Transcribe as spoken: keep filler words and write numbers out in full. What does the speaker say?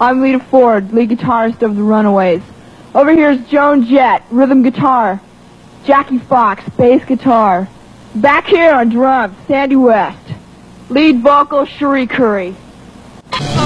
I'm Lita Ford, lead guitarist of the Runaways. Over here is Joan Jett, rhythm guitar. Jackie Fox, bass guitar. Back here on drums, Sandy West. Lead vocal, Cherie Curry.